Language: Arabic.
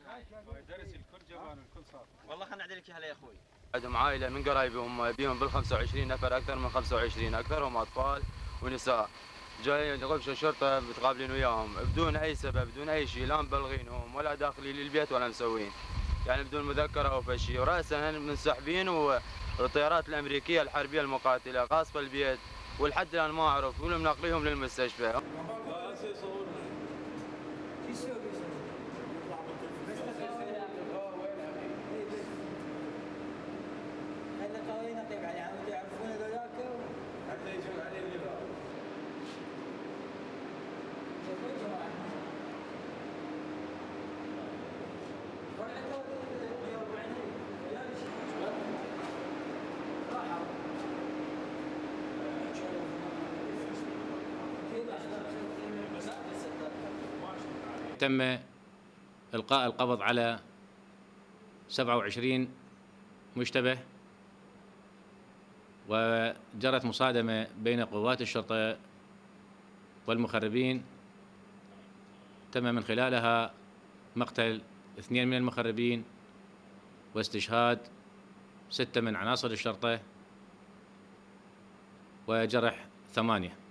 درس الكل جبان الكل صار. والله خلنا نعدل لك اياها يا اخوي. عندهم عائله من قرايبهم بيهم بال 25 نفر، اكثر من 25، اكثرهم اطفال ونساء. جايين غبش الشرطه متقابلين وياهم بدون اي سبب، بدون اي شيء، لا مبلغينهم ولا داخلين للبيت ولا مسوين، يعني بدون مذكره او فشي، وراسا منسحبين. والطيارات الامريكيه الحربيه المقاتله قاصفه البيت، ولحد الان ما اعرف ولا منقليهم للمستشفى. تم إلقاء القبض على 27 مشتبه، وجرت مصادمة بين قوات الشرطة والمخربين، تم من خلالها مقتل 2 من المخربين واستشهاد 6 من عناصر الشرطة وجرح 8.